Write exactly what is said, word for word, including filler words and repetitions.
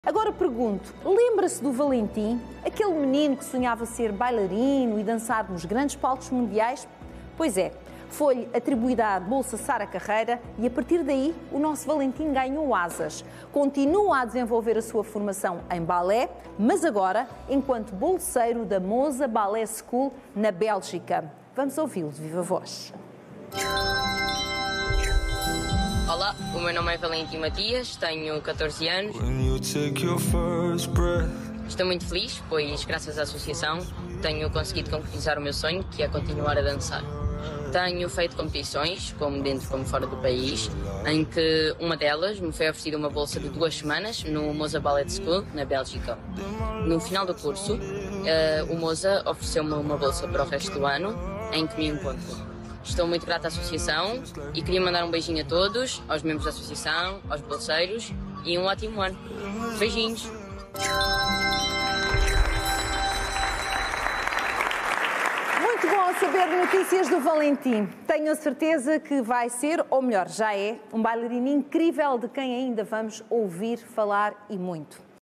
Agora pergunto, lembra-se do Valentim, aquele menino que sonhava ser bailarino e dançar nos grandes palcos mundiais? Pois é, foi-lhe atribuída a Bolsa Sara Carreira e a partir daí o nosso Valentim ganhou asas. Continua a desenvolver a sua formação em balé, mas agora enquanto bolseiro da Moza Ballet School na Bélgica. Vamos ouvi-lo de viva voz. Olá, o meu nome é Valentim Matias, tenho catorze anos. Estou muito feliz, pois graças à associação tenho conseguido concretizar o meu sonho, que é continuar a dançar. Tenho feito competições, como dentro como fora do país, em que uma delas me foi oferecida uma bolsa de duas semanas no Moza Ballet School, na Bélgica. No final do curso, uh, o Moza ofereceu-me uma bolsa para o resto do ano, em que me encontro. Estou muito grata à associação e queria mandar um beijinho a todos, aos membros da associação, aos bolseiros e um ótimo ano. Beijinhos! Muito bom saber notícias do Valentim. Tenho a certeza que vai ser, ou melhor, já é, um bailarino incrível de quem ainda vamos ouvir falar e muito.